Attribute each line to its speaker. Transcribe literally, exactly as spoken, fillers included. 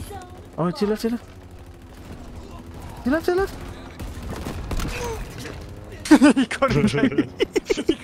Speaker 1: Oh, chill out, chill out. Chill out, chill out.
Speaker 2: Y corre ahí.